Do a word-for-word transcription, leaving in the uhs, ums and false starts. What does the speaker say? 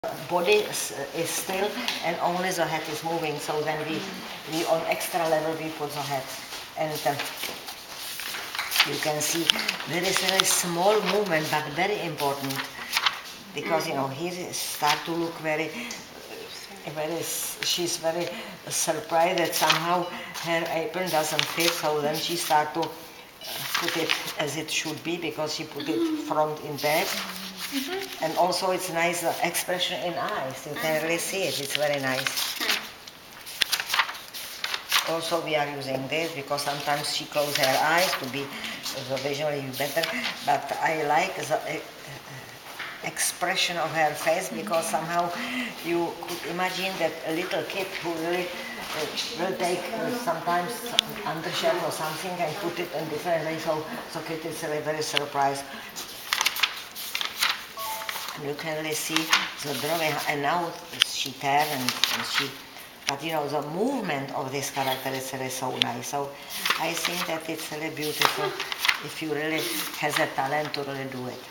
body is, is still and only the head is moving, so then we, we on extra level we put the head, and uh, you can see there is a small movement but very important, because you know here it start to look very very she's very surprised that somehow her apron doesn't fit, so then she start to put it as it should be, because she put it front in back. Mm-hmm. And also it's nice uh, expression in eyes. You can really see it. It's very nice. Also we are using this because sometimes she closes her eyes to be uh, visually better. But I like the uh, expression of her face, because somehow you could imagine that a little kid who really uh, will take uh, sometimes undershirt or something and put it in different ways. So the kid is really very surprised. You can really see the drawing, and now she turns and, and she, but you know, the movement of this character is really so nice. So I think that it's really beautiful if you really has a talent to really do it.